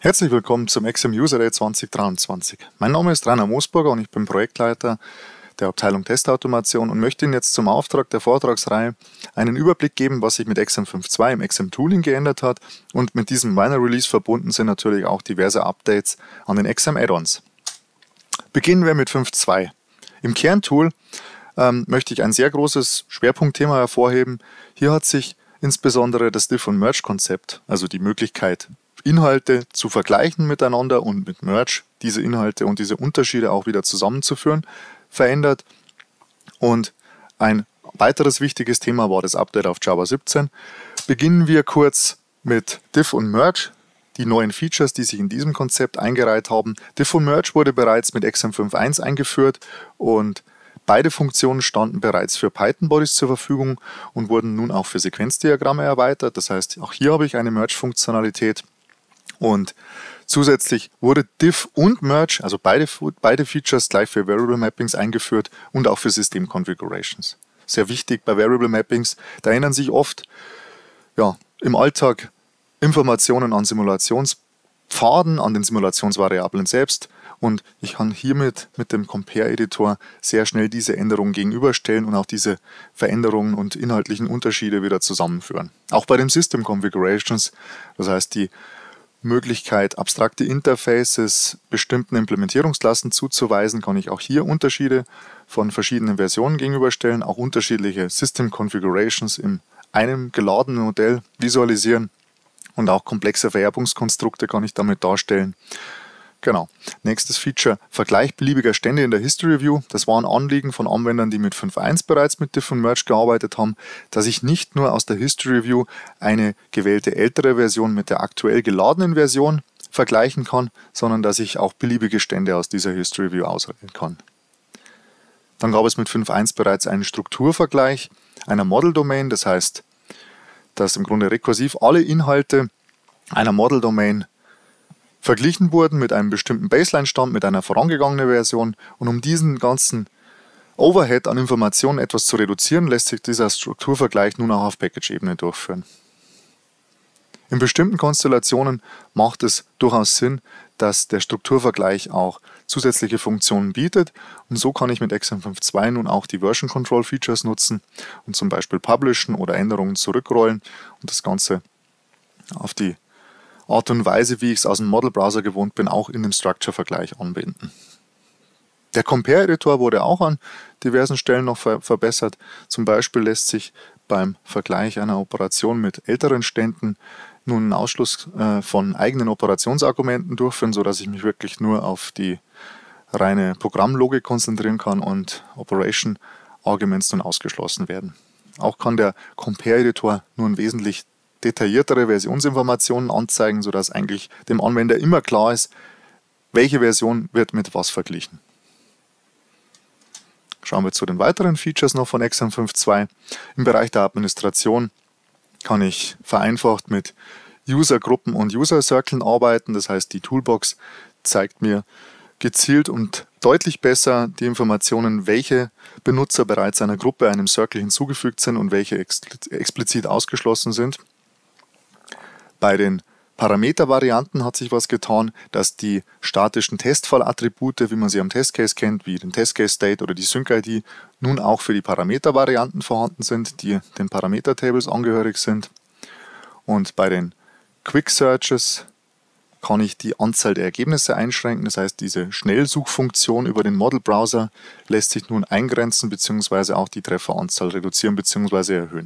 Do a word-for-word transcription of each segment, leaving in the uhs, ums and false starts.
Herzlich willkommen zum X M User Day zwanzig dreiundzwanzig. Mein Name ist Rainer Moosburger und ich bin Projektleiter der Abteilung Testautomation und möchte Ihnen jetzt zum Auftrag der Vortragsreihe einen Überblick geben, was sich mit X M fünf Punkt zwei im X M Tooling geändert hat, und mit diesem Minor Release verbunden sind natürlich auch diverse Updates an den X M Add-ons. Beginnen wir mit fünf Punkt zwei. Im Kerntool ähm, möchte ich ein sehr großes Schwerpunktthema hervorheben. Hier hat sich insbesondere das Diff- und Merge-Konzept, also die Möglichkeit, Inhalte zu vergleichen miteinander und mit Merge diese Inhalte und diese Unterschiede auch wieder zusammenzuführen, verändert. Und ein weiteres wichtiges Thema war das Update auf Java siebzehn. Beginnen wir kurz mit Diff und Merge, die neuen Features, die sich in diesem Konzept eingereiht haben. Diff und Merge wurde bereits mit X M fünf Punkt eins eingeführt und beide Funktionen standen bereits für Python-Bodies zur Verfügung und wurden nun auch für Sequenzdiagramme erweitert. Das heißt, auch hier habe ich eine Merge-Funktionalität. Und zusätzlich wurde Diff und Merge, also beide, beide Features, gleich für Variable Mappings eingeführt und auch für System Configurations. Sehr wichtig bei Variable Mappings, da erinnern sich oft ja, im Alltag Informationen an Simulationspfaden, an den Simulationsvariablen selbst, und ich kann hiermit mit dem Compare-Editor sehr schnell diese Änderungen gegenüberstellen und auch diese Veränderungen und inhaltlichen Unterschiede wieder zusammenführen. Auch bei den System Configurations, das heißt die Möglichkeit, abstrakte Interfaces bestimmten Implementierungsklassen zuzuweisen, kann ich auch hier Unterschiede von verschiedenen Versionen gegenüberstellen, auch unterschiedliche System Configurations in einem geladenen Modell visualisieren und auch komplexe Vererbungskonstrukte kann ich damit darstellen. Genau. Nächstes Feature: Vergleich beliebiger Stände in der History View. Das war ein Anliegen von Anwendern, die mit fünf Punkt eins bereits mit Diff und Merge gearbeitet haben, dass ich nicht nur aus der History View eine gewählte ältere Version mit der aktuell geladenen Version vergleichen kann, sondern dass ich auch beliebige Stände aus dieser History View auswählen kann. Dann gab es mit fünf Punkt eins bereits einen Strukturvergleich einer Model Domain, das heißt, dass im Grunde rekursiv alle Inhalte einer Model Domain verglichen wurden mit einem bestimmten Baseline-Stand, mit einer vorangegangenen Version, und um diesen ganzen Overhead an Informationen etwas zu reduzieren, lässt sich dieser Strukturvergleich nun auch auf Package-Ebene durchführen. In bestimmten Konstellationen macht es durchaus Sinn, dass der Strukturvergleich auch zusätzliche Funktionen bietet, und so kann ich mit X M fünf Punkt zwei nun auch die Version Control Features nutzen und zum Beispiel publishen oder Änderungen zurückrollen und das Ganze auf die Art und Weise, wie ich es aus dem Model-Browser gewohnt bin, auch in dem Structure-Vergleich anbinden. Der Compare-Editor wurde auch an diversen Stellen noch ver verbessert. Zum Beispiel lässt sich beim Vergleich einer Operation mit älteren Ständen nun einen Ausschluss äh, von eigenen Operationsargumenten durchführen, sodass ich mich wirklich nur auf die reine Programmlogik konzentrieren kann und Operation Arguments nun ausgeschlossen werden. Auch kann der Compare-Editor nun wesentlich detailliertere Versionsinformationen anzeigen, sodass eigentlich dem Anwender immer klar ist, welche Version wird mit was verglichen. Schauen wir zu den weiteren Features noch von X M fünf Punkt zwei. Im Bereich der Administration kann ich vereinfacht mit User-Gruppen und User-Circles arbeiten. Das heißt, die Toolbox zeigt mir gezielt und deutlich besser die Informationen, welche Benutzer bereits einer Gruppe, einem Circle hinzugefügt sind und welche explizit ausgeschlossen sind. Bei den Parameter-Varianten hat sich was getan, dass die statischen Testfall-Attribute, wie man sie am Testcase kennt, wie den Testcase-State oder die Sync-I D, nun auch für die Parameter-Varianten vorhanden sind, die den Parameter-Tables angehörig sind. Und bei den Quick-Searches kann ich die Anzahl der Ergebnisse einschränken. Das heißt, diese Schnellsuchfunktion über den Model-Browser lässt sich nun eingrenzen bzw. auch die Trefferanzahl reduzieren bzw. erhöhen.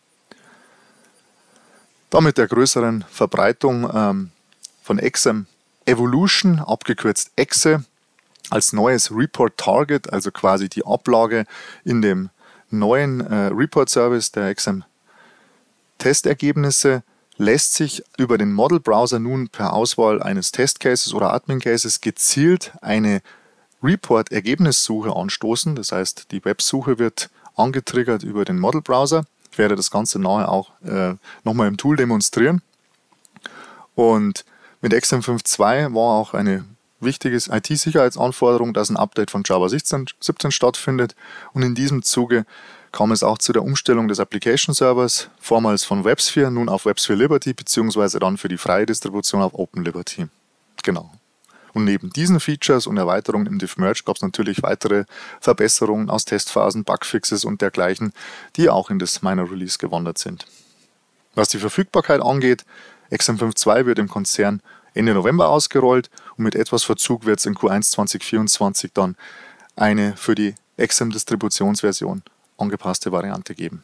Damit der größeren Verbreitung ähm, von X M Evolution, abgekürzt Exe, als neues Report Target, also quasi die Ablage in dem neuen äh, Report Service der X M Testergebnisse, lässt sich über den Model Browser nun per Auswahl eines Testcases oder Admin Cases gezielt eine Report-Ergebnissuche anstoßen. Das heißt, die Websuche wird angetriggert über den Model Browser. Ich werde das Ganze nachher auch äh, nochmal im Tool demonstrieren. Und mit X M fünf Punkt zwei war auch eine wichtige I T-Sicherheitsanforderung, dass ein Update von Java siebzehn stattfindet. Und in diesem Zuge kam es auch zu der Umstellung des Application Servers, vormals von WebSphere, nun auf WebSphere Liberty, beziehungsweise dann für die freie Distribution auf OpenLiberty. Genau. Und neben diesen Features und Erweiterungen im Diff-Merge gab es natürlich weitere Verbesserungen aus Testphasen, Bugfixes und dergleichen, die auch in das Minor Release gewandert sind. Was die Verfügbarkeit angeht, X M fünf Punkt zwei wird im Konzern Ende November ausgerollt und mit etwas Verzug wird es in Q eins zwanzig vierundzwanzig dann eine für die X M-Distributionsversion angepasste Variante geben.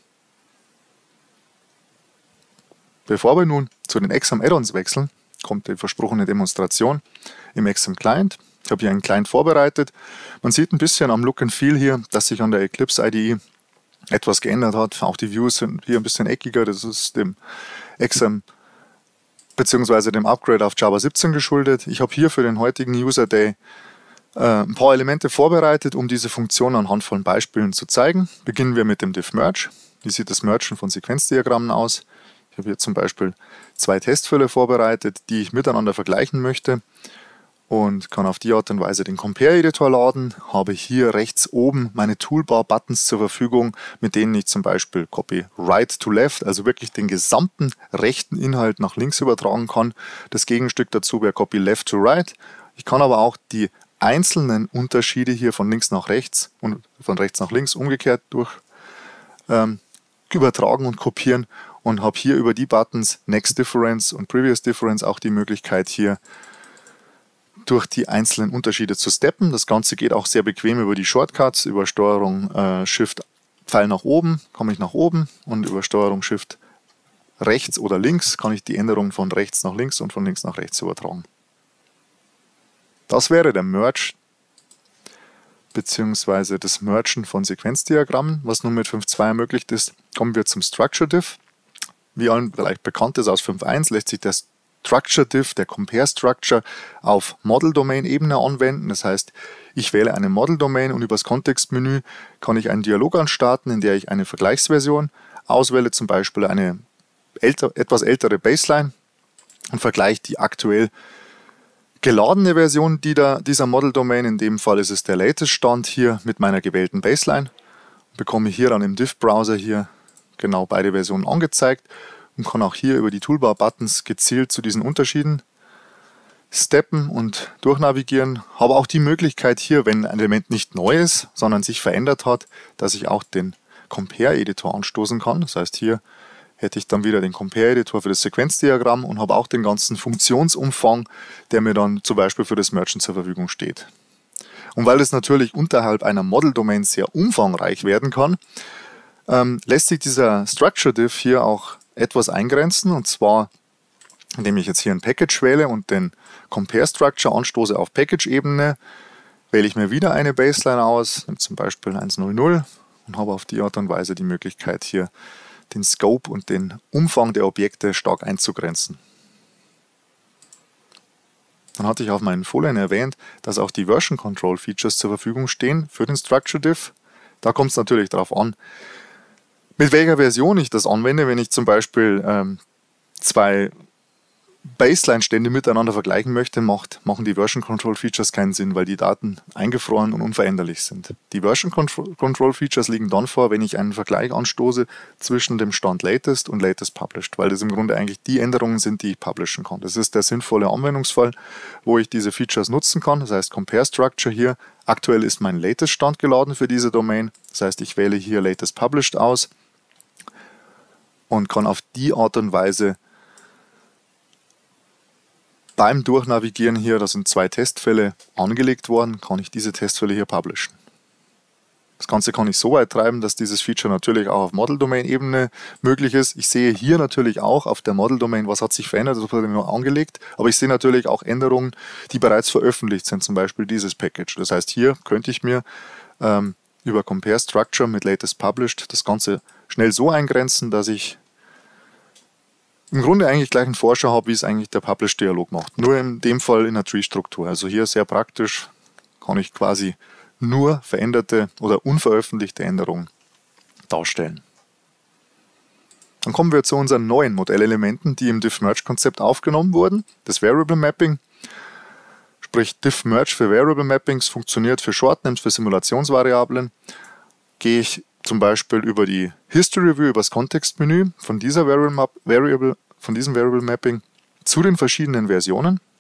Bevor wir nun zu den X M Add-ons wechseln, kommt die versprochene Demonstration im X M Client. Ich habe hier einen Client vorbereitet. Man sieht ein bisschen am Look and Feel hier, dass sich an der Eclipse I D E etwas geändert hat. Auch die Views sind hier ein bisschen eckiger. Das ist dem X M bzw. dem Upgrade auf Java siebzehn geschuldet. Ich habe hier für den heutigen User Day äh, ein paar Elemente vorbereitet, um diese Funktion anhand von Beispielen zu zeigen. Beginnen wir mit dem Diff-Merge. Wie sieht das Mergen von Sequenzdiagrammen aus? Ich habe hier zum Beispiel zwei Testfälle vorbereitet, die ich miteinander vergleichen möchte und kann auf die Art und Weise den Compare-Editor laden. Habe hier rechts oben meine Toolbar-Buttons zur Verfügung, mit denen ich zum Beispiel Copy Right to Left, also wirklich den gesamten rechten Inhalt nach links übertragen kann. Das Gegenstück dazu wäre Copy Left to Right. Ich kann aber auch die einzelnen Unterschiede hier von links nach rechts und von rechts nach links umgekehrt durch ähm, übertragen und kopieren und habe hier über die Buttons Next Difference und Previous Difference auch die Möglichkeit, hier durch die einzelnen Unterschiede zu steppen. Das Ganze geht auch sehr bequem über die Shortcuts, über Steuerung äh, Shift Pfeil nach oben komme ich nach oben und über Steuerung Shift rechts oder links kann ich die Änderung von rechts nach links und von links nach rechts übertragen. Das wäre der Merge bzw. das Mergen von Sequenzdiagrammen, was nun mit fünf Punkt zwei ermöglicht ist. Kommen wir zum Structure Diff. Wie allen vielleicht bekannt ist aus fünf Punkt eins, lässt sich der Structure Diff, der Compare Structure, auf Model Domain Ebene anwenden. Das heißt, ich wähle eine Model Domain und über das Kontextmenü kann ich einen Dialog anstarten, in der ich eine Vergleichsversion auswähle, zum Beispiel eine älter, etwas ältere Baseline und vergleiche die aktuell geladene Version dieser Model Domain. In dem Fall ist es der Latest Stand hier mit meiner gewählten Baseline. Bekomme hier dann im Diff-Browser hier genau beide Versionen angezeigt und kann auch hier über die Toolbar-Buttons gezielt zu diesen Unterschieden steppen und durchnavigieren. Habe auch die Möglichkeit hier, wenn ein Element nicht neu ist, sondern sich verändert hat, dass ich auch den Compare-Editor anstoßen kann. Das heißt, hier hätte ich dann wieder den Compare-Editor für das Sequenzdiagramm und habe auch den ganzen Funktionsumfang, der mir dann zum Beispiel für das Mergen zur Verfügung steht. Und weil es natürlich unterhalb einer Model-Domain sehr umfangreich werden kann, ähm, lässt sich dieser Structure Diff hier auch etwas eingrenzen, und zwar indem ich jetzt hier ein Package wähle und den Compare Structure anstoße auf Package-Ebene, wähle ich mir wieder eine Baseline aus, zum Beispiel hundertzehn und habe auf die Art und Weise die Möglichkeit, hier den Scope und den Umfang der Objekte stark einzugrenzen. Dann hatte ich auf meinen Folien erwähnt, dass auch die Version Control Features zur Verfügung stehen für den Structure Diff. Da kommt es natürlich darauf an, mit welcher Version ich das anwende. Wenn ich zum Beispiel ähm, zwei Baseline-Stände miteinander vergleichen möchte, macht, machen die Version Control Features keinen Sinn, weil die Daten eingefroren und unveränderlich sind. Die Version Control Features liegen dann vor, wenn ich einen Vergleich anstoße zwischen dem Stand Latest und Latest Published, weil das im Grunde eigentlich die Änderungen sind, die ich publishen kann. Das ist der sinnvolle Anwendungsfall, wo ich diese Features nutzen kann. Das heißt, Compare Structure hier. Aktuell ist mein Latest Stand geladen für diese Domain. Das heißt, ich wähle hier Latest Published aus und kann auf die Art und Weise beim Durchnavigieren hier, da sind zwei Testfälle angelegt worden, kann ich diese Testfälle hier publishen. Das Ganze kann ich so weit treiben, dass dieses Feature natürlich auch auf Model-Domain-Ebene möglich ist. Ich sehe hier natürlich auch auf der Model-Domain, was hat sich verändert, das wurde nur angelegt, aber ich sehe natürlich auch Änderungen, die bereits veröffentlicht sind, zum Beispiel dieses Package. Das heißt, hier könnte ich mir ähm, über Compare Structure mit Latest Published das Ganze schnell so eingrenzen, dass ich im Grunde eigentlich gleich einen Vorschau habe, wie es eigentlich der Publish-Dialog macht. Nur in dem Fall in der Tree-Struktur. Also hier sehr praktisch, kann ich quasi nur veränderte oder unveröffentlichte Änderungen darstellen. Dann kommen wir zu unseren neuen Modellelementen, die im Diff-Merge-Konzept aufgenommen wurden. Das Variable Mapping, sprich Diff-Merge für Variable Mappings, funktioniert für Shortnames, für Simulationsvariablen. Gehe ich zum Beispiel über die History View, über das Kontextmenü von, dieser Variable, Variable, von diesem Variable Mapping zu den verschiedenen Versionen.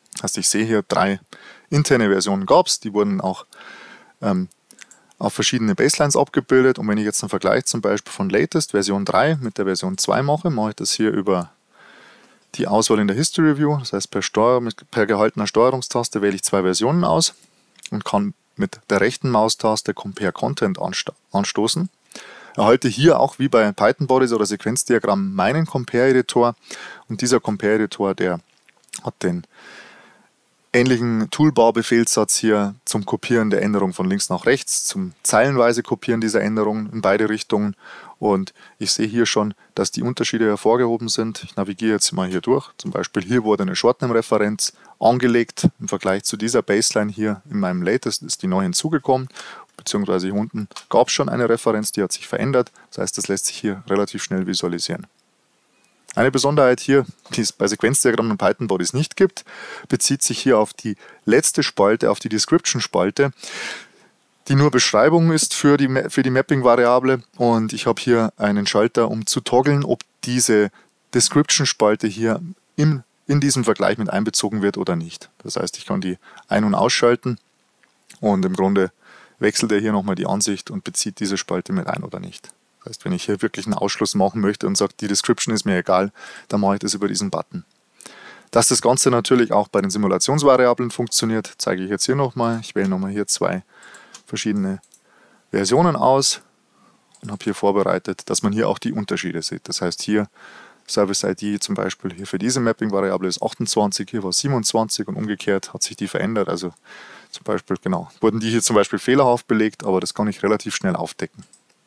Das heißt, ich sehe hier drei interne Versionen gab es, die wurden auch ähm, auf verschiedene Baselines abgebildet. Und wenn ich jetzt einen Vergleich zum Beispiel von Latest Version drei mit der Version zwei mache, mache ich das hier über die Auswahl in der History View. Das heißt, per, Steuer, per gehaltener Steuerungstaste wähle ich zwei Versionen aus und kann mit der rechten Maustaste Compare Content ansto anstoßen. Erhalte hier auch wie bei Python Bodies oder Sequenzdiagramm meinen Compare-Editor. Und dieser Compare-Editor, der hat den ähnlichen Toolbar-Befehlssatz hier zum Kopieren der Änderung von links nach rechts, zum zeilenweise Kopieren dieser Änderungen in beide Richtungen. Und ich sehe hier schon, dass die Unterschiede hervorgehoben sind. Ich navigiere jetzt mal hier durch. Zum Beispiel hier wurde eine Shortname-Referenz angelegt. Im Vergleich zu dieser Baseline hier in meinem Latest ist die neu hinzugekommen. Beziehungsweise hier unten gab es schon eine Referenz, die hat sich verändert. Das heißt, das lässt sich hier relativ schnell visualisieren. Eine Besonderheit hier, die es bei Sequenzdiagrammen und Python Bodies nicht gibt, bezieht sich hier auf die letzte Spalte, auf die Description-Spalte, die nur Beschreibung ist für die, für die Mapping-Variable. Und ich habe hier einen Schalter, um zu toggeln, ob diese Description-Spalte hier im, in diesem Vergleich mit einbezogen wird oder nicht. Das heißt, ich kann die ein- und ausschalten und im Grunde wechselt er hier nochmal die Ansicht und bezieht diese Spalte mit ein oder nicht. Das heißt, wenn ich hier wirklich einen Ausschluss machen möchte und sage, die Description ist mir egal, dann mache ich das über diesen Button. Dass das Ganze natürlich auch bei den Simulationsvariablen funktioniert, zeige ich jetzt hier nochmal. Ich wähle nochmal hier zwei verschiedene Versionen aus und habe hier vorbereitet, dass man hier auch die Unterschiede sieht. Das heißt, hier Service-I D zum Beispiel hier für diese Mapping-Variable ist achtundzwanzig, hier war siebenundzwanzig und umgekehrt hat sich die verändert. Also zum Beispiel, genau, wurden die hier zum Beispiel fehlerhaft belegt, aber das kann ich relativ schnell aufdecken.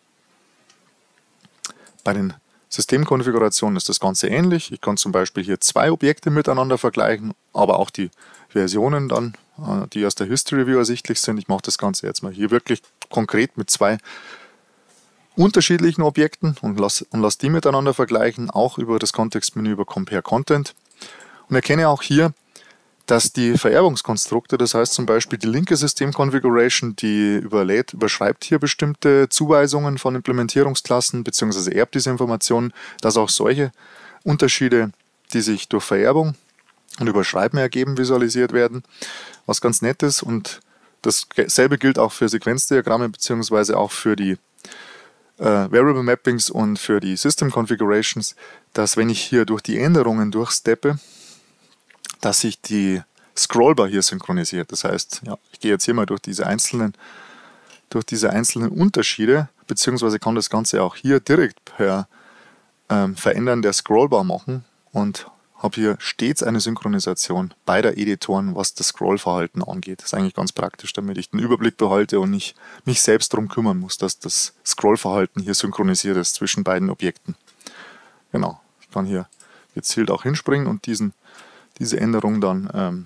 Bei den Systemkonfigurationen ist das Ganze ähnlich. Ich kann zum Beispiel hier zwei Objekte miteinander vergleichen, aber auch die Versionen dann, die aus der History View ersichtlich sind. Ich mache das Ganze jetzt mal hier wirklich konkret mit zwei unterschiedlichen Objekten und lasse und lass die miteinander vergleichen, auch über das Kontextmenü über Compare Content. Und erkenne auch hier, dass die Vererbungskonstrukte, das heißt zum Beispiel die linke Systemconfiguration, die überlädt, überschreibt hier bestimmte Zuweisungen von Implementierungsklassen bzw. erbt diese Informationen, dass auch solche Unterschiede, die sich durch Vererbung und Überschreiben ergeben, visualisiert werden, was ganz nett ist. Und dasselbe gilt auch für Sequenzdiagramme bzw. auch für die äh, Variable Mappings und für die System Configurations, dass wenn ich hier durch die Änderungen durchsteppe, dass sich die Scrollbar hier synchronisiert. Das heißt, ja, ich gehe jetzt hier mal durch diese einzelnen, durch diese einzelnen Unterschiede, beziehungsweise kann das Ganze auch hier direkt per ähm, Verändern der Scrollbar machen und habe hier stets eine Synchronisation beider Editoren, was das Scrollverhalten angeht. Das ist eigentlich ganz praktisch, damit ich den Überblick behalte und nicht mich selbst darum kümmern muss, dass das Scrollverhalten hier synchronisiert ist zwischen beiden Objekten. Genau, ich kann hier gezielt auch hinspringen und diesen diese Änderung dann, ähm,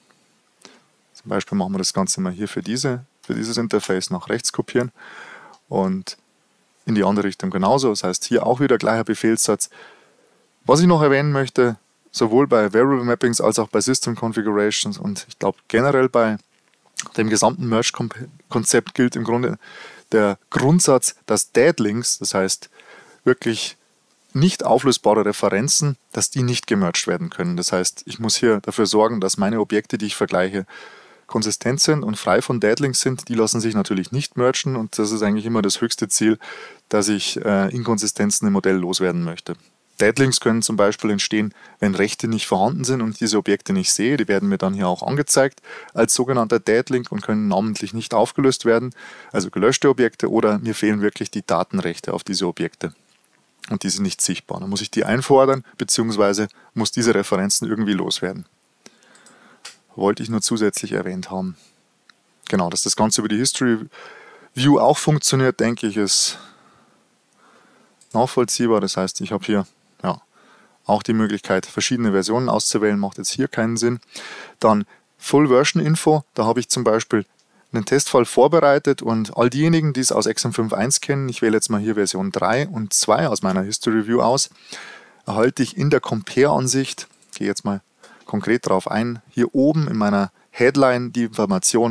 zum Beispiel machen wir das Ganze mal hier für, diese, für dieses Interface nach rechts kopieren und in die andere Richtung genauso. Das heißt, hier auch wieder gleicher Befehlssatz. Was ich noch erwähnen möchte, sowohl bei Variable Mappings als auch bei System Configurations und ich glaube generell bei dem gesamten Merge-Konzept gilt im Grunde der Grundsatz, dass Dead-Links, das heißt wirklich nicht auflösbare Referenzen, dass die nicht gemerged werden können. Das heißt, ich muss hier dafür sorgen, dass meine Objekte, die ich vergleiche, konsistent sind und frei von Deadlinks sind. Die lassen sich natürlich nicht mergen und das ist eigentlich immer das höchste Ziel, dass ich äh, Inkonsistenzen im Modell loswerden möchte. Deadlinks können zum Beispiel entstehen, wenn Rechte nicht vorhanden sind und ich diese Objekte nicht sehe. Die werden mir dann hier auch angezeigt als sogenannter Deadlink und können namentlich nicht aufgelöst werden, also gelöschte Objekte, oder mir fehlen wirklich die Datenrechte auf diese Objekte. Und die sind nicht sichtbar. Dann muss ich die einfordern, beziehungsweise muss diese Referenzen irgendwie loswerden. Wollte ich nur zusätzlich erwähnt haben. Genau, dass das Ganze über die History View auch funktioniert, denke ich, ist nachvollziehbar. Das heißt, ich habe hier ja, auch die Möglichkeit, verschiedene Versionen auszuwählen. Macht jetzt hier keinen Sinn. Dann Full Version Info. Da habe ich zum Beispiel einen Testfall vorbereitet und all diejenigen, die es aus X M fünf Punkt eins kennen, ich wähle jetzt mal hier Version drei und zwei aus meiner History View aus, erhalte ich in der Compare-Ansicht, gehe jetzt mal konkret darauf ein, hier oben in meiner Headline die Information,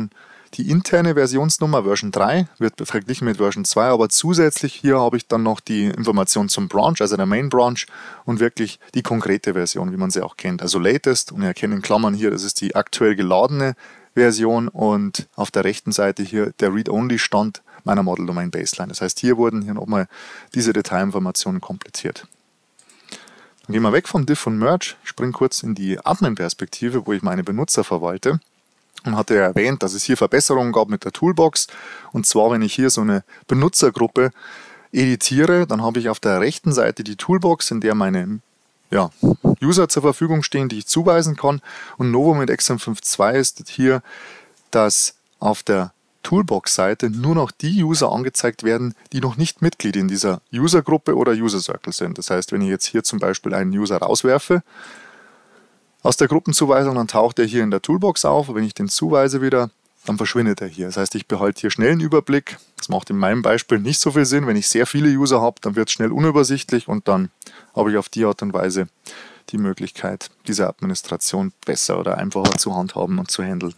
die interne Versionsnummer, Version drei, wird verglichen mit Version zwei, aber zusätzlich hier habe ich dann noch die Information zum Branch, also der Main Branch und wirklich die konkrete Version, wie man sie auch kennt. Also Latest, und ihr erkennt in Klammern hier, das ist die aktuell geladene Version und auf der rechten Seite hier der Read-Only-Stand meiner Model Domain Baseline. Das heißt, hier wurden hier nochmal diese Detailinformationen komplettiert. Dann gehen wir weg vom Diff und Merge, ich springe kurz in die Admin-Perspektive, wo ich meine Benutzer verwalte. Und hatte ja erwähnt, dass es hier Verbesserungen gab mit der Toolbox. Und zwar, wenn ich hier so eine Benutzergruppe editiere, dann habe ich auf der rechten Seite die Toolbox, in der meine ja, User zur Verfügung stehen, die ich zuweisen kann. Und Novum mit X M fünf Punkt zwei ist hier, dass auf der Toolbox-Seite nur noch die User angezeigt werden, die noch nicht Mitglied in dieser User-Gruppe oder User-Circle sind. Das heißt, wenn ich jetzt hier zum Beispiel einen User rauswerfe aus der Gruppenzuweisung, dann taucht er hier in der Toolbox auf. Und wenn ich den zuweise wieder, dann verschwindet er hier. Das heißt, ich behalte hier schnell einen Überblick. Das macht in meinem Beispiel nicht so viel Sinn. Wenn ich sehr viele User habe, dann wird es schnell unübersichtlich und dann habe ich auf die Art und Weise die Möglichkeit, diese Administration besser oder einfacher zu handhaben und zu handeln.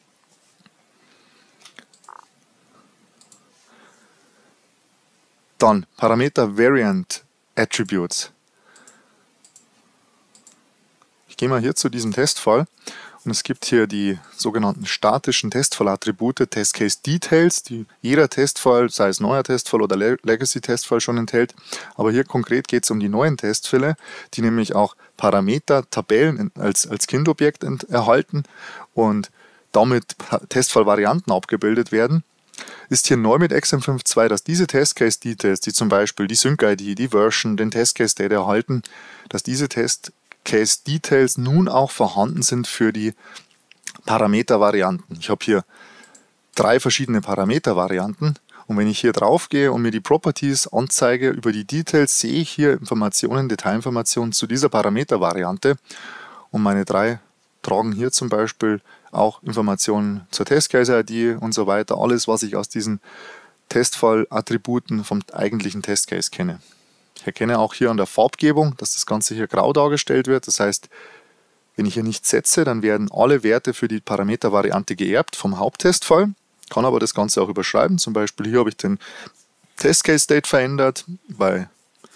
Dann Parameter Variant Attributes. Ich gehe mal hier zu diesem Testfall und es gibt hier die sogenannten statischen Testfall-Attribute, Test-Case-Details, die jeder Testfall, sei es neuer Testfall oder Legacy-Testfall schon enthält. Aber hier konkret geht es um die neuen Testfälle, die nämlich auch Parameter, Tabellen als, als Kindobjekt erhalten und damit Testfallvarianten abgebildet werden. Ist hier neu mit X M fünf Punkt zwei, dass diese Test-Case-Details, die zum Beispiel die Sync-I D, die Version, den Test-Case-Data erhalten, dass diese Test-Case-Details nun auch vorhanden sind für die Parameter-Varianten. Ich habe hier drei verschiedene Parameter-Varianten und wenn ich hier drauf gehe und mir die Properties anzeige über die Details, sehe ich hier Informationen, Detailinformationen zu dieser Parameter-Variante und meine drei tragen hier zum Beispiel auch Informationen zur Testcase-I D und so weiter, alles, was ich aus diesen Testfall-Attributen vom eigentlichen Testcase kenne. Ich erkenne auch hier an der Farbgebung, dass das Ganze hier grau dargestellt wird. Das heißt, wenn ich hier nichts setze, dann werden alle Werte für die Parametervariante geerbt vom Haupttestfall, kann aber das Ganze auch überschreiben. Zum Beispiel hier habe ich den Testcase-State verändert, bei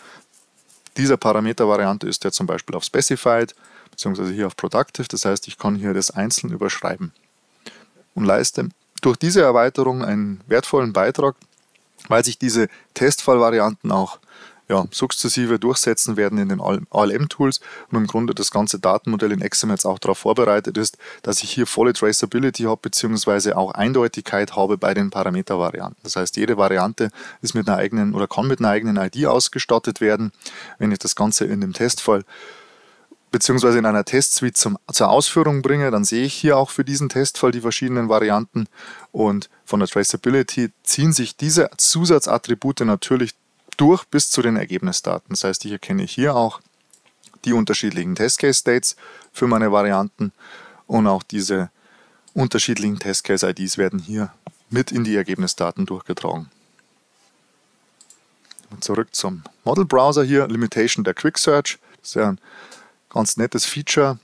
dieser Parametervariante ist der zum Beispiel auf Specified, beziehungsweise hier auf Productive, das heißt, ich kann hier das einzeln überschreiben und leiste durch diese Erweiterung einen wertvollen Beitrag, weil sich diese Testfallvarianten auch ja, sukzessive durchsetzen werden in den A L M-Tools und im Grunde das ganze Datenmodell in X M jetzt auch darauf vorbereitet ist, dass ich hier volle Traceability habe, beziehungsweise auch Eindeutigkeit habe bei den Parametervarianten. Das heißt, jede Variante ist mit einer eigenen oder kann mit einer eigenen I D ausgestattet werden. Wenn ich das Ganze in dem Testfall beziehungsweise in einer Testsuite zum, zur Ausführung bringe, dann sehe ich hier auch für diesen Testfall die verschiedenen Varianten und von der Traceability ziehen sich diese Zusatzattribute natürlich durch bis zu den Ergebnisdaten. Das heißt, ich erkenne hier auch die unterschiedlichen Testcase-States für meine Varianten und auch diese unterschiedlichen Testcase-I Ds werden hier mit in die Ergebnisdaten durchgetragen. Zurück zum Model Browser hier, Limitation der Quick Search. Das ist ja ein ganz nettes Feature,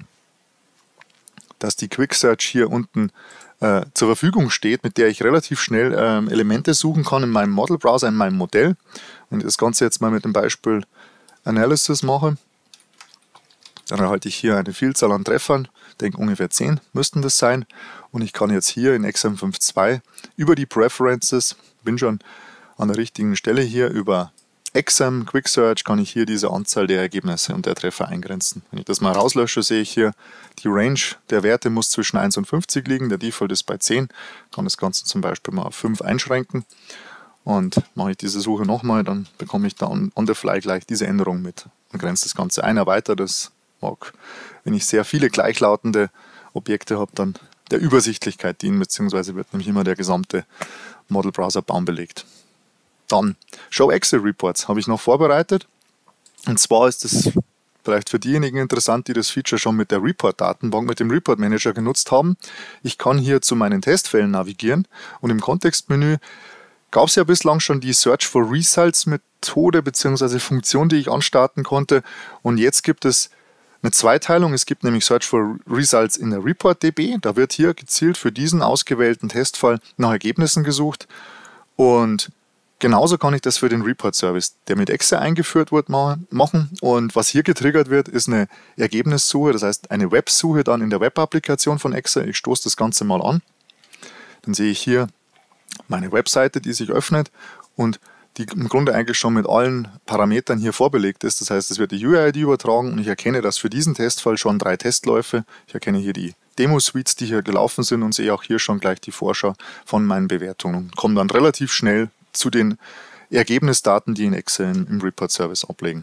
dass die Quick Search hier unten äh, zur Verfügung steht, mit der ich relativ schnell ähm, Elemente suchen kann in meinem Model Browser, in meinem Modell. Wenn ich das Ganze jetzt mal mit dem Beispiel Analysis mache, dann erhalte ich hier eine Vielzahl an Treffern, ich denke ungefähr zehn müssten das sein. Und ich kann jetzt hier in X M fünf Punkt zwei über die Preferences, bin schon an der richtigen Stelle hier über X M Quick Search, kann ich hier diese Anzahl der Ergebnisse und der Treffer eingrenzen. Wenn ich das mal rauslösche, sehe ich hier, die Range der Werte muss zwischen eins und fünfzig liegen, der Default ist bei zehn, kann das Ganze zum Beispiel mal auf fünf einschränken. Und mache ich diese Suche nochmal, dann bekomme ich da on, on the fly gleich diese Änderung mit und grenze das Ganze ein, erweitert das. Mag, wenn ich sehr viele gleichlautende Objekte habe, dann der Übersichtlichkeit dienen, beziehungsweise wird nämlich immer der gesamte Model Browser Baum belegt. Dann Show Excel Reports habe ich noch vorbereitet. Und zwar ist es vielleicht für diejenigen interessant, die das Feature schon mit der Report-Datenbank, mit dem Report Manager genutzt haben. Ich kann hier zu meinen Testfällen navigieren und im Kontextmenü gab es ja bislang schon die Search for Results Methode bzw. Funktion, die ich anstarten konnte. Und jetzt gibt es eine Zweiteilung. Es gibt nämlich Search for Results in der Report-D B. Da wird hier gezielt für diesen ausgewählten Testfall nach Ergebnissen gesucht. Und genauso kann ich das für den Report-Service, der mit Exe eingeführt wird, machen. Und was hier getriggert wird, ist eine Ergebnissuche, das heißt eine Websuche dann in der Web-Applikation von Exe. Ich stoße das Ganze mal an. Dann sehe ich hier meine Webseite, die sich öffnet und die im Grunde eigentlich schon mit allen Parametern hier vorbelegt ist. Das heißt, es wird die U I I D übertragen und ich erkenne, dass für diesen Testfall schon drei Testläufe. Ich erkenne hier die Demo-Suites, die hier gelaufen sind und sehe auch hier schon gleich die Vorschau von meinen Bewertungen und komme dann relativ schnell zu den Ergebnisdaten, die in Exe im Report-Service ablegen.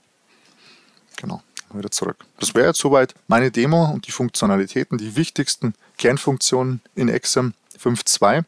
Genau, wieder zurück. Das wäre jetzt soweit meine Demo und die Funktionalitäten, die wichtigsten Kernfunktionen in Exe fünf Punkt zwei.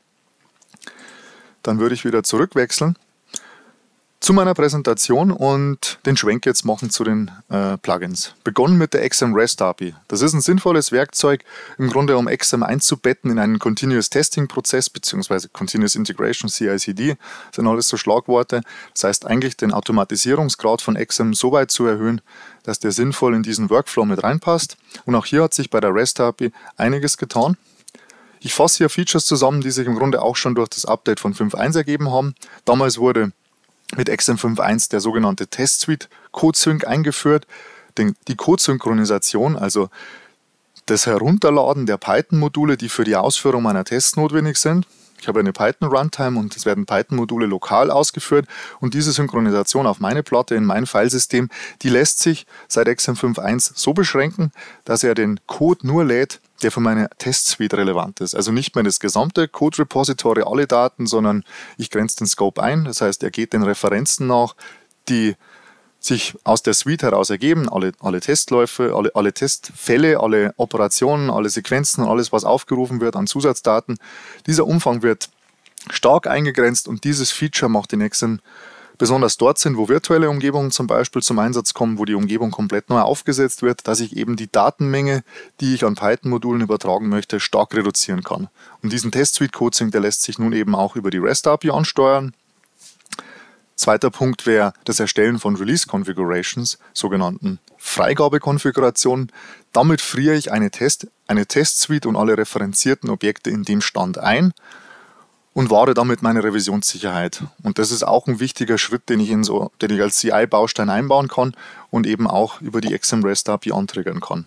Dann würde ich wieder zurückwechseln zu meiner Präsentation und den Schwenk jetzt machen zu den äh, Plugins. Begonnen mit der Exam REST A P I. Das ist ein sinnvolles Werkzeug, im Grunde um Exam einzubetten in einen Continuous Testing Prozess bzw. Continuous Integration, C I C D, das sind alles so Schlagworte. Das heißt eigentlich den Automatisierungsgrad von Exam so weit zu erhöhen, dass der sinnvoll in diesen Workflow mit reinpasst. Und auch hier hat sich bei der REST A P I einiges getan. Ich fasse hier Features zusammen, die sich im Grunde auch schon durch das Update von fünf Punkt eins ergeben haben. Damals wurde mit Exam fünf Punkt eins der sogenannte Test Suite Codesync eingeführt. Die Codesynchronisation, also das Herunterladen der Python-Module, die für die Ausführung meiner Tests notwendig sind. Ich habe eine Python-Runtime und es werden Python-Module lokal ausgeführt und diese Synchronisation auf meine Platte in mein Filesystem, die lässt sich seit Exam fünf Punkt eins so beschränken, dass er den Code nur lädt, der für meine Test-Suite relevant ist. Also nicht mehr das gesamte Code-Repository, alle Daten, sondern ich grenze den Scope ein. Das heißt, er geht den Referenzen nach, die sich aus der Suite heraus ergeben, alle, alle Testläufe, alle, alle Testfälle, alle Operationen, alle Sequenzen und alles, was aufgerufen wird an Zusatzdaten. Dieser Umfang wird stark eingegrenzt und dieses Feature macht den Exam besonders dort sind, wo virtuelle Umgebungen zum Beispiel zum Einsatz kommen, wo die Umgebung komplett neu aufgesetzt wird, dass ich eben die Datenmenge, die ich an Python-Modulen übertragen möchte, stark reduzieren kann. Und diesen Test-Suite-Codesync, der lässt sich nun eben auch über die REST A P I ansteuern. Zweiter Punkt wäre das Erstellen von Release-Configurations, sogenannten Freigabekonfigurationen. Damit friere ich eine, Test, eine Test-Suite und alle referenzierten Objekte in dem Stand ein und wahre damit meine Revisionssicherheit. Und das ist auch ein wichtiger Schritt, den ich, in so, den ich als C I-Baustein einbauen kann und eben auch über die Exam REST A P I antriggern kann.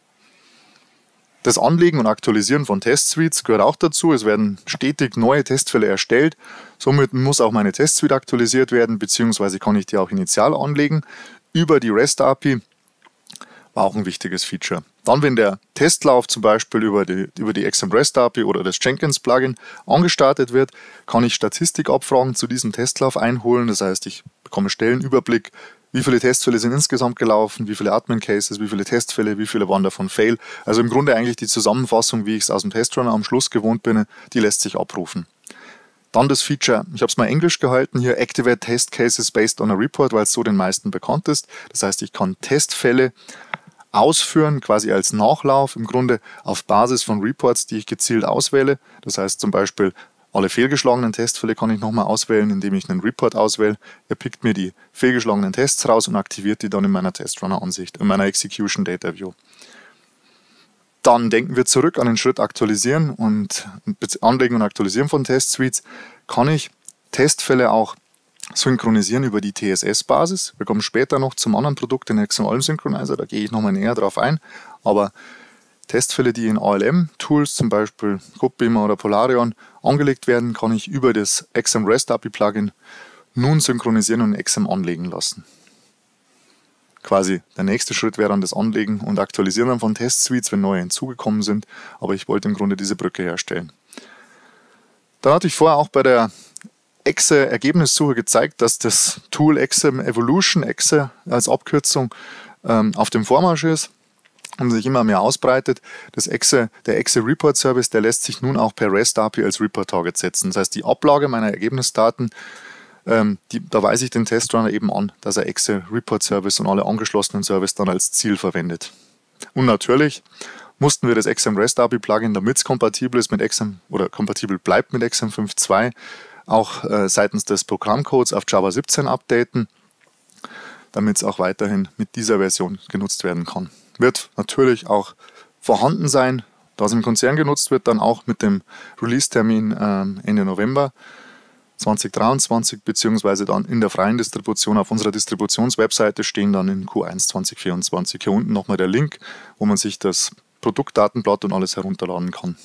Das Anlegen und Aktualisieren von Test-Suites gehört auch dazu. Es werden stetig neue Testfälle erstellt. Somit muss auch meine Test-Suite aktualisiert werden, beziehungsweise kann ich die auch initial anlegen. Über die REST A P I war auch ein wichtiges Feature. Dann, wenn der Testlauf zum Beispiel über die, über die Exam REST A P I oder das Jenkins-Plugin angestartet wird, kann ich Statistikabfragen zu diesem Testlauf einholen. Das heißt, ich bekomme Stellenüberblick, wie viele Testfälle sind insgesamt gelaufen, wie viele Admin-Cases, wie viele Testfälle, wie viele waren davon Fail. Also im Grunde eigentlich die Zusammenfassung, wie ich es aus dem Testrunner am Schluss gewohnt bin, die lässt sich abrufen. Dann das Feature, ich habe es mal englisch gehalten, hier Activate Test Cases Based on a Report, weil es so den meisten bekannt ist. Das heißt, ich kann Testfälle ausführen, quasi als Nachlauf, im Grunde auf Basis von Reports, die ich gezielt auswähle. Das heißt zum Beispiel, alle fehlgeschlagenen Testfälle kann ich nochmal auswählen, indem ich einen Report auswähle. Er pickt mir die fehlgeschlagenen Tests raus und aktiviert die dann in meiner Testrunner-Ansicht, in meiner Execution Data View. Dann denken wir zurück an den Schritt Aktualisieren und Anlegen und Aktualisieren von Test-Suites. Kann ich Testfälle auch synchronisieren über die T S S-Basis. Wir kommen später noch zum anderen Produkt, den Exam Alm Synchronizer, da gehe ich nochmal näher drauf ein. Aber Testfälle, die in A L M-Tools, zum Beispiel Codebeamer oder Polarion, angelegt werden, kann ich über das Exam REST A P I-Plugin nun synchronisieren und Exam anlegen lassen. Quasi der nächste Schritt wäre dann das Anlegen und Aktualisieren von Test-Suites, wenn neue hinzugekommen sind. Aber ich wollte im Grunde diese Brücke herstellen. Dann hatte ich vorher auch bei der Exe-Ergebnissuche gezeigt, dass das Tool Exam Evolution, Exe als Abkürzung, ähm, auf dem Vormarsch ist und sich immer mehr ausbreitet. Das Exe, der Exe Report Service, der lässt sich nun auch per REST A P I als Report Target setzen. Das heißt, die Ablage meiner Ergebnisdaten, ähm, die, da weise ich den Testrunner eben an, dass er Exe Report Service und alle angeschlossenen Services dann als Ziel verwendet. Und natürlich mussten wir das Exam REST A P I Plugin, damit es kompatibel ist mit Exam oder kompatibel bleibt mit Exam fünf Punkt zwei, auch äh, seitens des Programmcodes auf Java siebzehn updaten, damit es auch weiterhin mit dieser Version genutzt werden kann. wird natürlich auch vorhanden sein, da es im Konzern genutzt wird, dann auch mit dem Release-Termin ähm, Ende November zwanzig dreiundzwanzig, beziehungsweise dann in der freien Distribution auf unserer Distributionswebseite stehen dann in Q eins zwanzig vierundzwanzig. Hier unten nochmal der Link, wo man sich das Produktdatenblatt und alles herunterladen kann.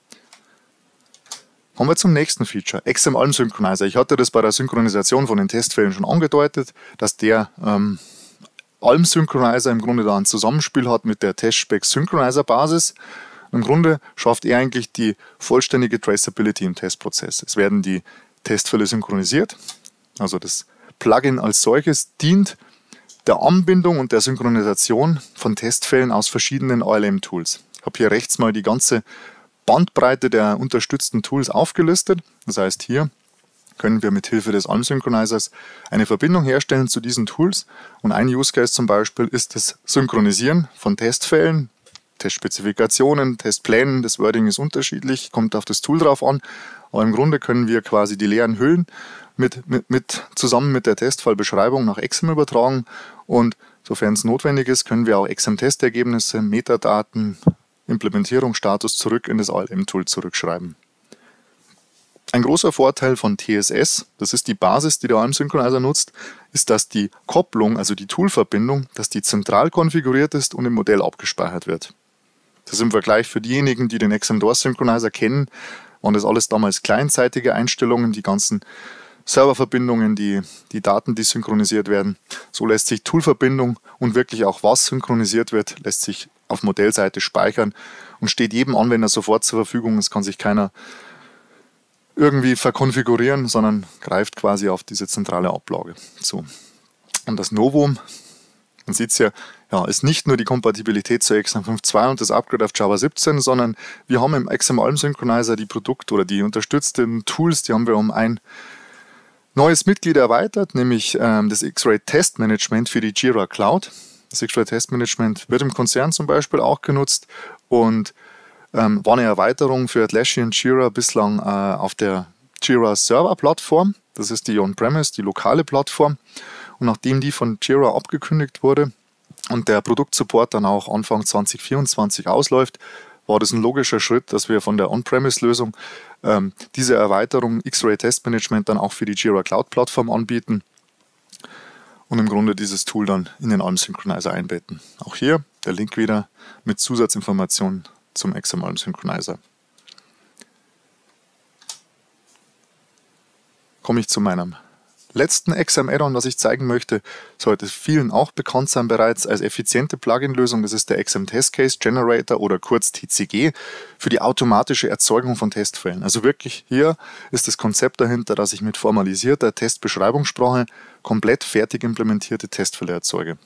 Kommen wir zum nächsten Feature, X M Alm Synchronizer. Ich hatte das bei der Synchronisation von den Testfällen schon angedeutet, dass der ähm, Alm Synchronizer im Grunde da ein Zusammenspiel hat mit der Testspec Synchronizer Basis. Im Grunde schafft er eigentlich die vollständige Traceability im Testprozess. Es werden die Testfälle synchronisiert, also das Plugin als solches dient der Anbindung und der Synchronisation von Testfällen aus verschiedenen A L M-Tools. Ich habe hier rechts mal die ganze Bandbreite der unterstützten Tools aufgelistet. Das heißt, hier können wir mit Hilfe des Alm Synchronizers eine Verbindung herstellen zu diesen Tools. Und ein Use Case zum Beispiel ist das Synchronisieren von Testfällen, Testspezifikationen, Testplänen. Das Wording ist unterschiedlich, kommt auf das Tool drauf an. Aber im Grunde können wir quasi die leeren Hüllen mit, mit, mit, zusammen mit der Testfallbeschreibung nach X M übertragen. Und sofern es notwendig ist, können wir auch X M-Testergebnisse, Metadaten, Implementierungsstatus zurück in das A L M-Tool zurückschreiben. Ein großer Vorteil von T S S, das ist die Basis, die der Alm Synchronizer nutzt, ist, dass die Kopplung, also die Toolverbindung, dass die zentral konfiguriert ist und im Modell abgespeichert wird. Das ist im Vergleich für diejenigen, die den X M DOS Synchronizer kennen, waren das alles damals clientseitige Einstellungen, die ganzen Serververbindungen, die, die Daten, die synchronisiert werden. So lässt sich Toolverbindung und wirklich auch was synchronisiert wird, lässt sich auf Modellseite speichern und steht jedem Anwender sofort zur Verfügung. Es kann sich keiner irgendwie verkonfigurieren, sondern greift quasi auf diese zentrale Ablage zu. Und das Novum, man sieht es ja, ja, ist nicht nur die Kompatibilität zu X M fünf Punkt zwei und das Upgrade auf Java siebzehn, sondern wir haben im X M Alm Synchronizer die Produkt- oder die unterstützten Tools, die haben wir um ein neues Mitglied erweitert, nämlich ähm, das X-Ray Test Management für die Jira Cloud. Das X-Ray Test Management wird im Konzern zum Beispiel auch genutzt und ähm, war eine Erweiterung für Atlassian Jira bislang äh, auf der Jira Server Plattform. Das ist die On-Premise, die lokale Plattform. Und nachdem die von Jira abgekündigt wurde und der Produktsupport dann auch Anfang zwanzig vierundzwanzig ausläuft, war das ein logischer Schritt, dass wir von der On-Premise-Lösung ähm, diese Erweiterung X-Ray Test Management dann auch für die Jira Cloud-Plattform anbieten und im Grunde dieses Tool dann in den Alm Synchronizer einbetten. Auch hier der Link wieder mit Zusatzinformationen zum X M Alm Synchronizer. Komme ich zu meinem letzten X M Add-on, was ich zeigen möchte, sollte vielen auch bekannt sein bereits als effiziente Plugin-Lösung. Das ist der X M Test Case Generator oder kurz T C G für die automatische Erzeugung von Testfällen. Also wirklich hier ist das Konzept dahinter, dass ich mit formalisierter Testbeschreibungssprache komplett fertig implementierte Testfälle erzeuge.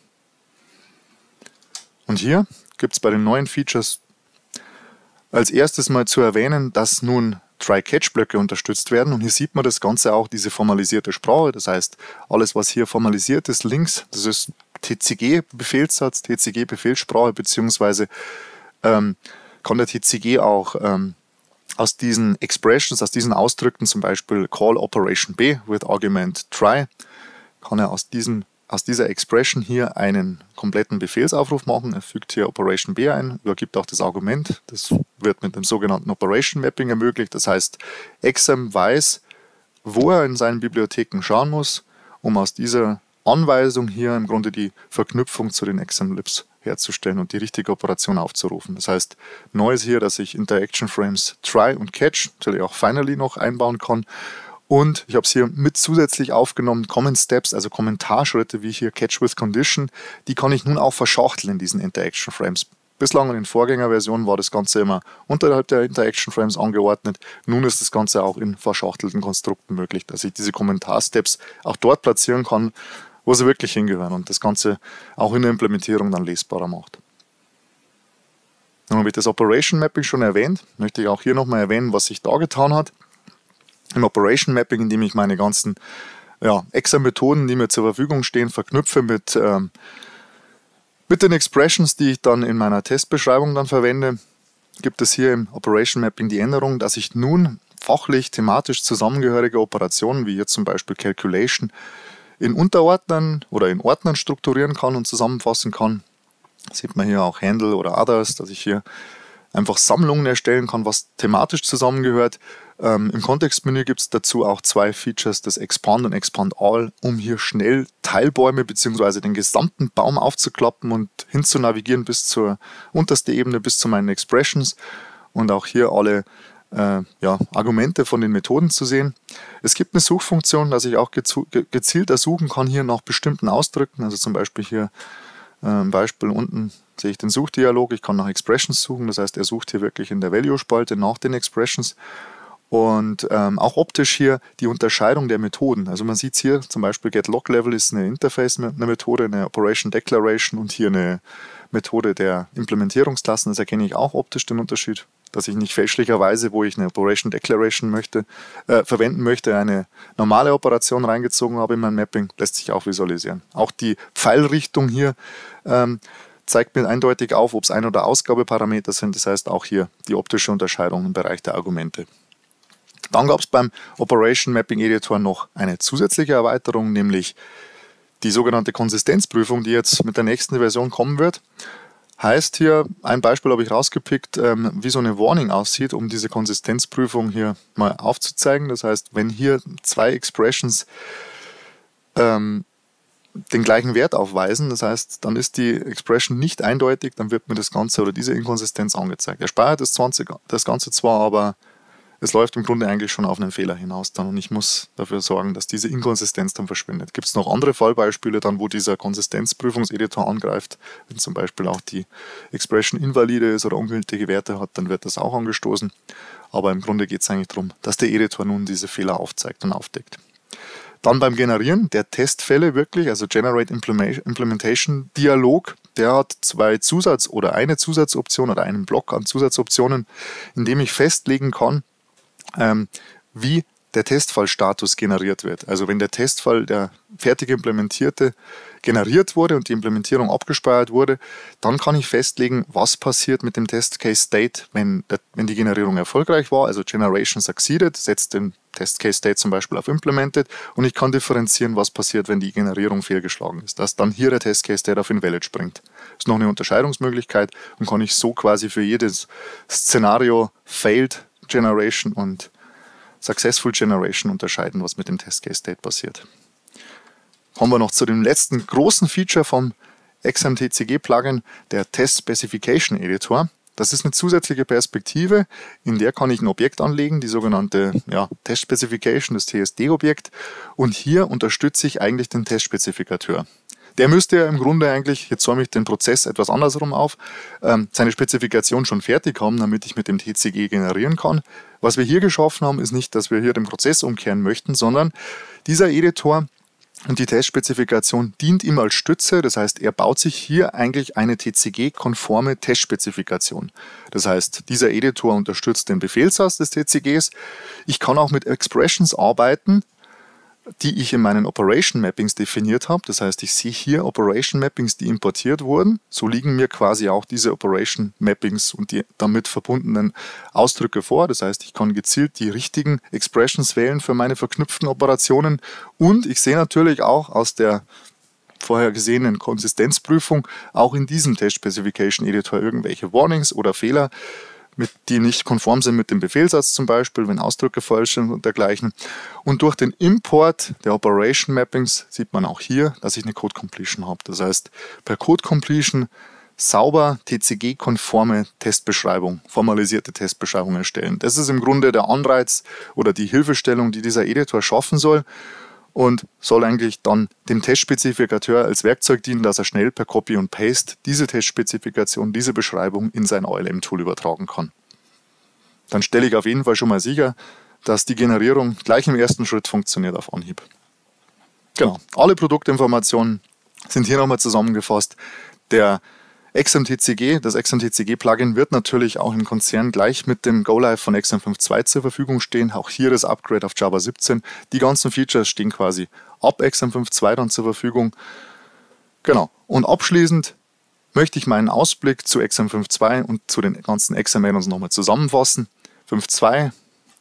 Und hier gibt es bei den neuen Features als erstes mal zu erwähnen, dass nun Try-Catch-Blöcke unterstützt werden. Und hier sieht man das Ganze auch, diese formalisierte Sprache. Das heißt, alles, was hier formalisiert ist, links, das ist T C G-Befehlssatz, T C G-Befehlssprache, beziehungsweise ähm, kann der T C G auch ähm, aus diesen Expressions, aus diesen Ausdrücken, zum Beispiel Call Operation B with Argument Try, kann er aus diesen aus dieser Expression hier einen kompletten Befehlsaufruf machen. Er fügt hier Operation B ein, übergibt auch das Argument. Das wird mit dem sogenannten Operation Mapping ermöglicht. Das heißt, X M weiß, wo er in seinen Bibliotheken schauen muss, um aus dieser Anweisung hier im Grunde die Verknüpfung zu den X M Libs herzustellen und die richtige Operation aufzurufen. Das heißt, neu ist hier, dass ich Interaction Frames Try und Catch, natürlich auch Finally noch einbauen kann. Und ich habe es hier mit zusätzlich aufgenommen, Comment Steps, also Kommentarschritte wie hier Catch with Condition, die kann ich nun auch verschachteln in diesen Interaction Frames. Bislang in den Vorgängerversionen war das Ganze immer unterhalb der Interaction Frames angeordnet. Nun ist das Ganze auch in verschachtelten Konstrukten möglich, dass ich diese Kommentarsteps auch dort platzieren kann, wo sie wirklich hingehören und das Ganze auch in der Implementierung dann lesbarer macht. Nun habe ich das Operation Mapping schon erwähnt, möchte ich auch hier nochmal erwähnen, was sich da getan hat. Im Operation Mapping, indem ich meine ganzen ja, X M-Methoden, die mir zur Verfügung stehen, verknüpfe mit, ähm, mit den Expressions, die ich dann in meiner Testbeschreibung dann verwende, gibt es hier im Operation Mapping die Änderung, dass ich nun fachlich, thematisch zusammengehörige Operationen, wie hier zum Beispiel Calculation, in Unterordnern oder in Ordnern strukturieren kann und zusammenfassen kann. Sieht man hier auch Handle oder Others, dass ich hier einfach Sammlungen erstellen kann, was thematisch zusammengehört. Ähm, Im Kontextmenü gibt es dazu auch zwei Features, das Expand und Expand All, um hier schnell Teilbäume bzw. den gesamten Baum aufzuklappen und hin zu navigieren bis zur untersten Ebene, bis zu meinen Expressions und auch hier alle äh, ja, Argumente von den Methoden zu sehen. Es gibt eine Suchfunktion, dass ich auch gezielter suchen kann hier nach bestimmten Ausdrücken, also zum Beispiel hier äh, ein Beispiel unten sehe ich den Suchdialog, ich kann nach Expressions suchen, das heißt, er sucht hier wirklich in der Value-Spalte nach den Expressions. Und ähm, auch optisch hier die Unterscheidung der Methoden. Also man sieht hier zum Beispiel getLogLevel ist eine Interface, eine Methode, eine Operation Declaration und hier eine Methode der Implementierungsklassen. Das erkenne ich auch optisch den Unterschied, dass ich nicht fälschlicherweise, wo ich eine Operation Declaration möchte, äh, verwenden möchte, eine normale Operation reingezogen habe in mein Mapping, lässt sich auch visualisieren. Auch die Pfeilrichtung hier ähm, zeigt mir eindeutig auf, ob es Ein- oder Ausgabeparameter sind. Das heißt auch hier die optische Unterscheidung im Bereich der Argumente. Dann gab es beim Operation Mapping Editor noch eine zusätzliche Erweiterung, nämlich die sogenannte Konsistenzprüfung, die jetzt mit der nächsten Version kommen wird. Heißt hier, ein Beispiel habe ich rausgepickt, ähm, wie so eine Warning aussieht, um diese Konsistenzprüfung hier mal aufzuzeigen. Das heißt, wenn hier zwei Expressions ähm, den gleichen Wert aufweisen, das heißt, dann ist die Expression nicht eindeutig, dann wird mir das Ganze oder diese Inkonsistenz angezeigt. Er speichert das, zwanzig, das Ganze zwar, aber es läuft im Grunde eigentlich schon auf einen Fehler hinaus dann und ich muss dafür sorgen, dass diese Inkonsistenz dann verschwindet. Gibt es noch andere Fallbeispiele dann, wo dieser Konsistenzprüfungseditor angreift, wenn zum Beispiel auch die Expression invalide ist oder ungültige Werte hat, dann wird das auch angestoßen. Aber im Grunde geht es eigentlich darum, dass der Editor nun diese Fehler aufzeigt und aufdeckt. Dann beim Generieren der Testfälle wirklich, also Generate Implementation Dialog, der hat zwei Zusatz- oder eine Zusatzoption oder einen Block an Zusatzoptionen, in dem ich festlegen kann, Ähm, wie der Testfallstatus generiert wird. Also wenn der Testfall, der fertig implementierte, generiert wurde und die Implementierung abgespeichert wurde, dann kann ich festlegen, was passiert mit dem Test-Case State, wenn, der, wenn die Generierung erfolgreich war, also Generation succeeded, setzt den Test-Case State zum Beispiel auf Implemented und ich kann differenzieren, was passiert, wenn die Generierung fehlgeschlagen ist, dass dann hier der Test-Case State auf Invalid springt. Das ist noch eine Unterscheidungsmöglichkeit und kann ich so quasi für jedes Szenario Failed Generation und Successful Generation unterscheiden, was mit dem Test Case State passiert. Kommen wir noch zu dem letzten großen Feature vom X M T C G Plugin, der Test Specification Editor. Das ist eine zusätzliche Perspektive, in der kann ich ein Objekt anlegen, die sogenannte ja, Test Specification, das T S D-Objekt, und hier unterstütze ich eigentlich den Testspezifikateur. Der müsste ja im Grunde eigentlich, jetzt säume ich den Prozess etwas andersrum auf, ähm, seine Spezifikation schon fertig haben, damit ich mit dem T C G generieren kann. Was wir hier geschaffen haben, ist nicht, dass wir hier den Prozess umkehren möchten, sondern dieser Editor und die Testspezifikation dient ihm als Stütze. Das heißt, er baut sich hier eigentlich eine T C G-konforme Testspezifikation. Das heißt, dieser Editor unterstützt den Befehlssatz des T C Gs. Ich kann auch mit Expressions arbeiten, die ich in meinen Operation Mappings definiert habe. Das heißt, ich sehe hier Operation Mappings, die importiert wurden. So liegen mir quasi auch diese Operation Mappings und die damit verbundenen Ausdrücke vor. Das heißt, ich kann gezielt die richtigen Expressions wählen für meine verknüpften Operationen. Und ich sehe natürlich auch aus der vorher gesehenen Konsistenzprüfung auch in diesem Test Specification Editor irgendwelche Warnings oder Fehler, mit, die nicht konform sind mit dem Befehlssatz zum Beispiel, wenn Ausdrücke falsch sind und dergleichen. Und durch den Import der Operation Mappings sieht man auch hier, dass ich eine Code Completion habe. Das heißt, per Code Completion sauber T C G-konforme Testbeschreibung, formalisierte Testbeschreibung erstellen. Das ist im Grunde der Anreiz oder die Hilfestellung, die dieser Editor schaffen soll und soll eigentlich dann dem Testspezifikateur als Werkzeug dienen, dass er schnell per Copy und Paste diese Testspezifikation, diese Beschreibung in sein O L M-Tool übertragen kann. Dann stelle ich auf jeden Fall schon mal sicher, dass die Generierung gleich im ersten Schritt funktioniert auf Anhieb. Genau, alle Produktinformationen sind hier nochmal zusammengefasst. Der X M T C G, das X M T C G-Plugin wird natürlich auch im Konzern gleich mit dem Go-Live von X M fünf Punkt zwei zur Verfügung stehen. Auch hier das Upgrade auf Java siebzehn. Die ganzen Features stehen quasi ab X M fünf Punkt zwei dann zur Verfügung. Genau. Und abschließend möchte ich meinen Ausblick zu X M fünf Punkt zwei und zu den ganzen X M Add-ons nochmal zusammenfassen. fünf Punkt zwei,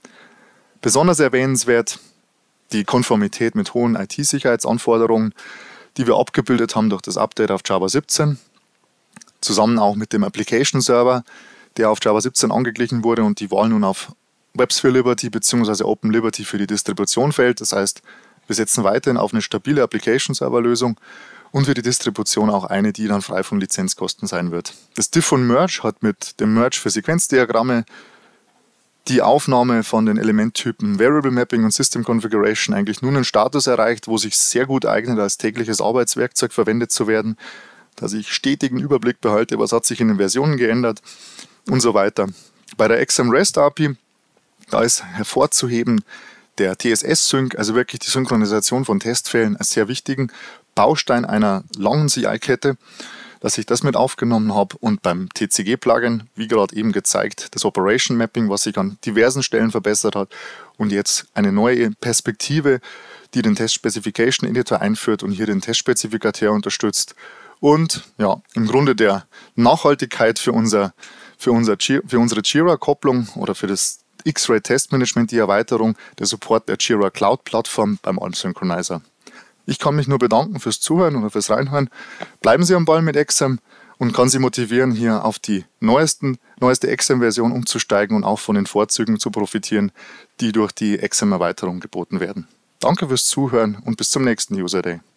besonders erwähnenswert, die Konformität mit hohen I T-Sicherheitsanforderungen, die wir abgebildet haben durch das Update auf Java siebzehn. zusammen auch mit dem Application Server, der auf Java siebzehn angeglichen wurde und die Wahl nun auf WebSphere Liberty bzw. Open Liberty für die Distribution fällt. Das heißt, wir setzen weiterhin auf eine stabile Application Server Lösung und für die Distribution auch eine, die dann frei von Lizenzkosten sein wird. Das Diff von Merge hat mit dem Merge für Sequenzdiagramme die Aufnahme von den Elementtypen Variable Mapping und System Configuration eigentlich nun einen Status erreicht, wo sich sehr gut eignet, als tägliches Arbeitswerkzeug verwendet zu werden, dass ich stetigen Überblick behalte, was hat sich in den Versionen geändert und so weiter. Bei der X M REST A P I, da ist hervorzuheben der T S S-Sync, also wirklich die Synchronisation von Testfällen, als sehr wichtigen Baustein einer langen C I-Kette, dass ich das mit aufgenommen habe, und beim T C G-Plugin, wie gerade eben gezeigt, das Operation Mapping, was sich an diversen Stellen verbessert hat und jetzt eine neue Perspektive, die den Test Specification Editor einführt und hier den Testspezifikatör unterstützt und ja, im Grunde der Nachhaltigkeit für, unser, für, unser, für unsere Jira-Kopplung oder für das X-Ray Testmanagement die Erweiterung, der Support der Jira Cloud-Plattform beim Alm Synchronizer. Ich kann mich nur bedanken fürs Zuhören oder fürs Reinhören. Bleiben Sie am Ball mit X M und kann Sie motivieren, hier auf die neuesten, neueste X M-Version umzusteigen und auch von den Vorzügen zu profitieren, die durch die X M-Erweiterung geboten werden. Danke fürs Zuhören und bis zum nächsten User Day.